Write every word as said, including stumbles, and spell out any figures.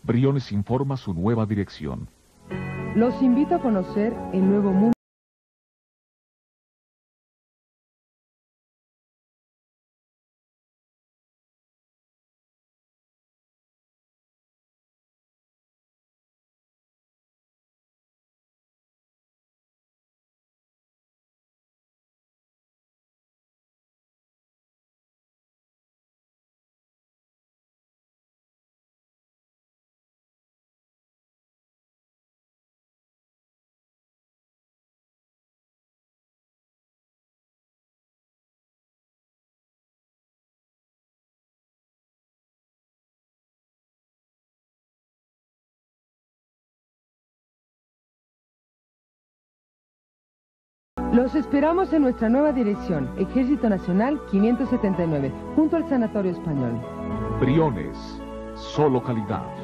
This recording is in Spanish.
Briones informa su nueva dirección. Los invito a conocer el nuevo mundo. Los esperamos en nuestra nueva dirección, Ejército Nacional quinientos setenta y nueve, junto al Sanatorio Español. Briones, solo calidad.